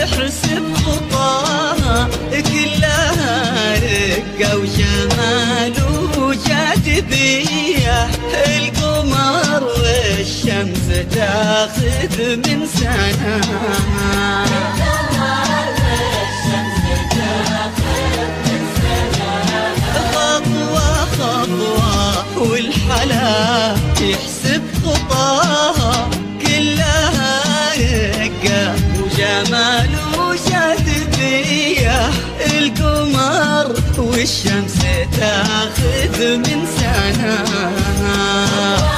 يحسب خطاها كلها رقة وجمال وجاذبية، القمر والشمس تاخذ من سناها. خطوة خطوة والحلا يحسب خطاها كلها رقة وجمال وجاذبية، القمر والشمس تاخذ من سناها.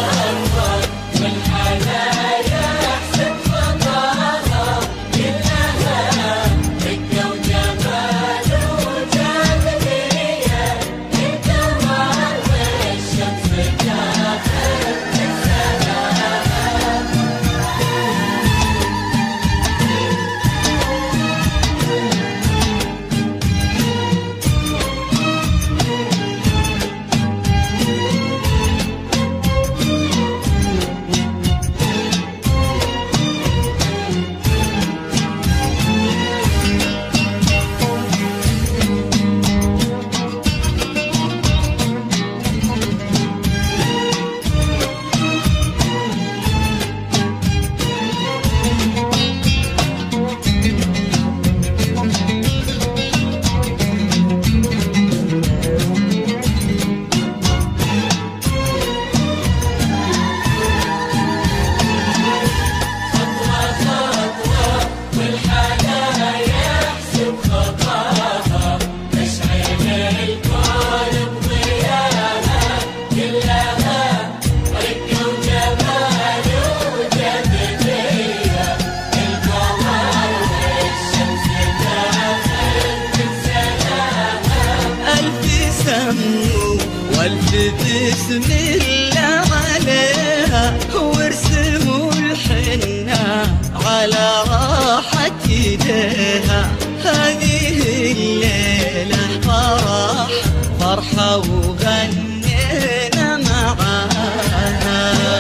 والف بسم الله عليها وارسموا الحنة على راحة يديها. هذه الليلة فرح فرحة وغنينا معاها.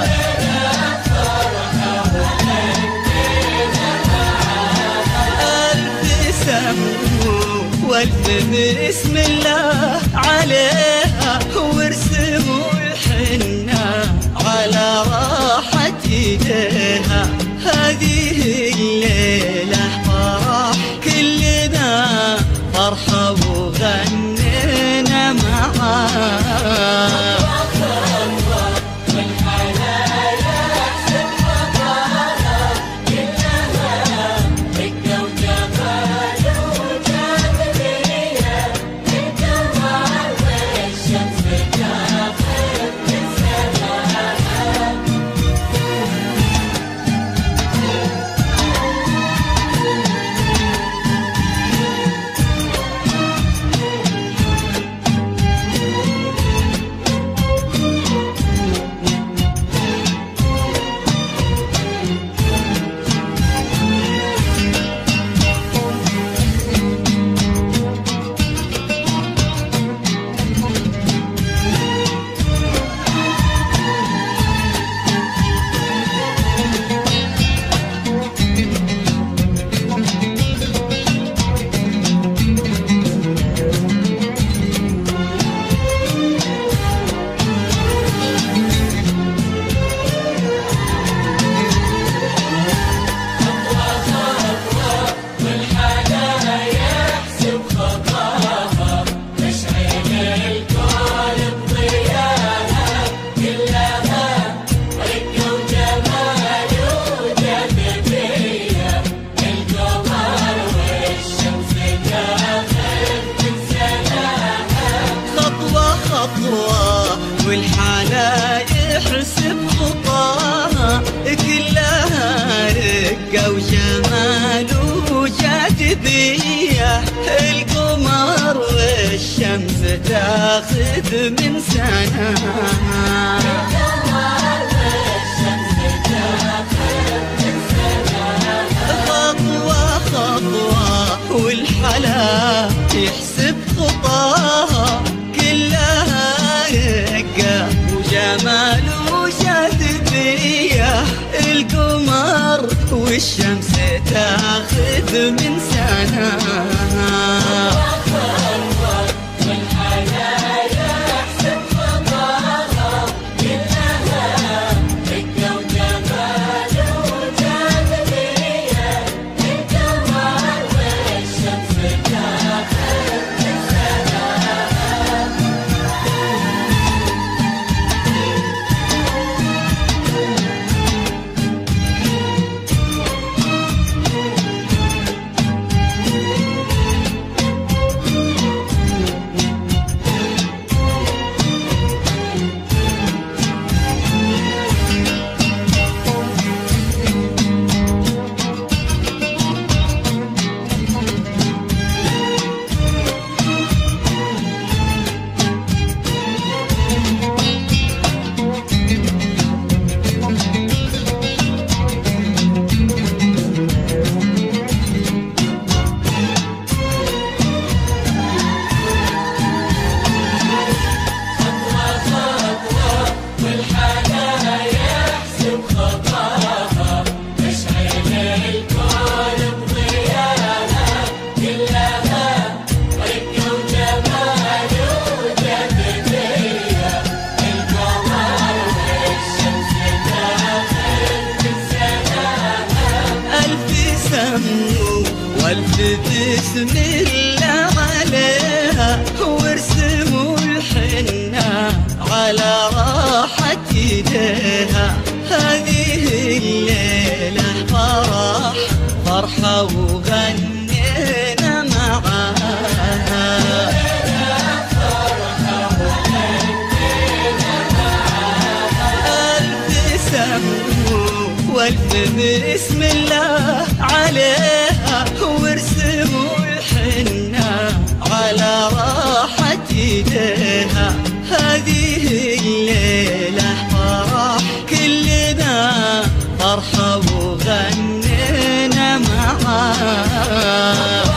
ألف سمو والف بسم الله عليها وارسموا الحنة على راحة يديها. هذه الليلة فرح كلنا فرحة وغنينا معاها. والحلا يحسب خطاها كلها رقة وجمال وجاذبية، القمر والشمس تاخذ من سناها. خطوة خطوة والحلا يحسب خطاها كلها رقة وجمال وجاذبية، القمر والشمس تاخذ من سنة. والف بسم الله عليها وارسموا الحنة على راحة يديها. هذه الليلة فرح فرحة وغنينا معاها. ألف سمو والف بسم الله عليها وارسموا الحنة على راحة يديها. هذه الليلة فرح كلنا فرحة وغنينا معاها.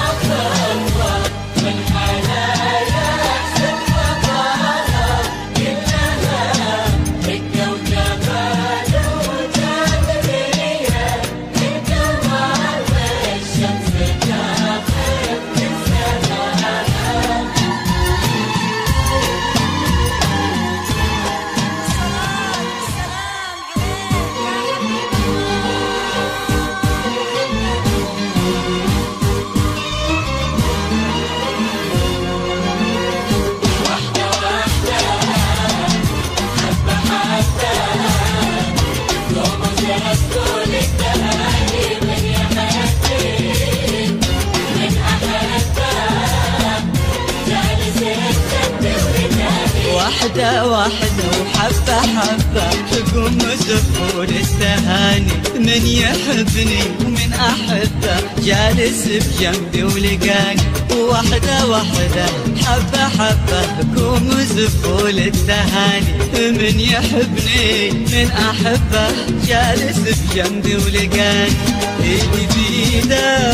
واحدة واحدة وحبة حبة تقوم زفور التهاني. من يحبني ومن أحبه جالس بجنبي ولقاني. واحدة واحدة حبة حبة تقوم زفور التهاني. من يحبني من أحبه جالس بجنبي ولقاني. إيدي بيده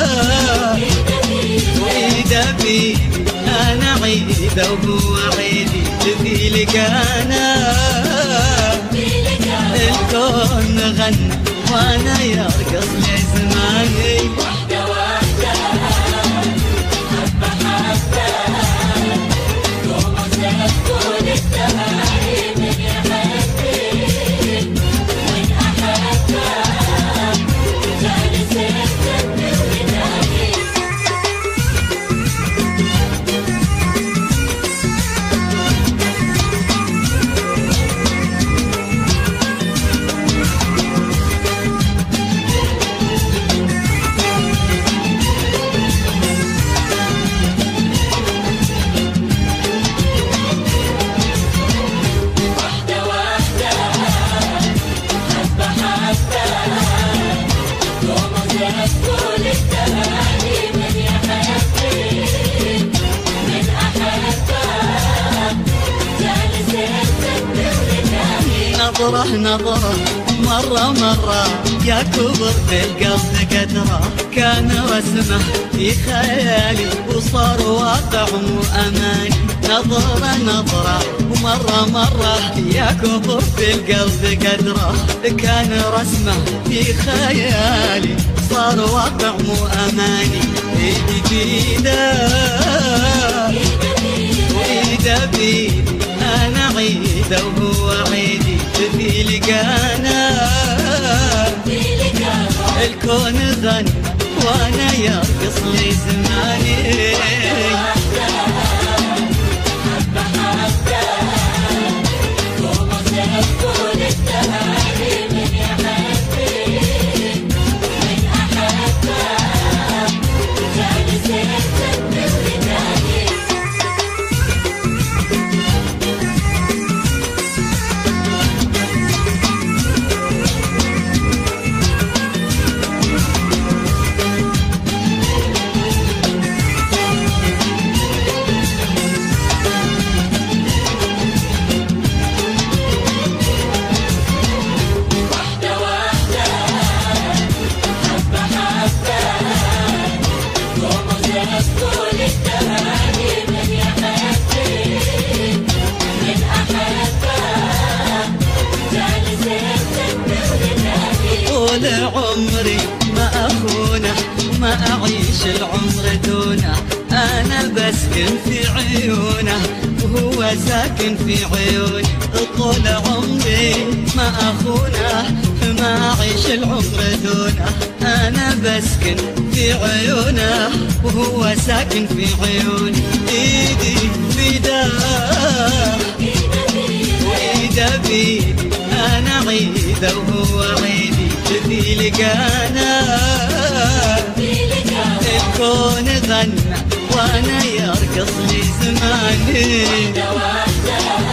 وإيده بيدي أنا عيده وهو عيدي. في لقانا الكون غنى وانا يرقص لزماني. واحدة واحدة حبة حبة قوم زفوا التهاني. من يحبني من أحبه جالس يستنى وداني. نظرة نظرة مرة مرة يا كبر بالقلب قدره. كان رسمه في خيالي وصار واقع وأماني. نظرة نظرة ومرة مرة يا كبر بالقلب قدره. كان رسمه في خيالي وصار واقع مو أماني. إيدي بيده وإيده بيدي، أنا عيده وهو عيدي. في لقانا الكون غنى وانا يرقص لي زماني. طول عمري ما أخونه، ما أعيش العمر دونه. أنا بسكن في عيونه وهو ساكن في عيوني. طول عمري ما أخونه، ما أعيش العمر دونه. أنا بسكن في عيونه وهو ساكن في عيوني. إيدي بيده وإيده بيدي، أنا عيده وهو عيدي. في لقانا الكون غنى وانا يرقص لي زماني.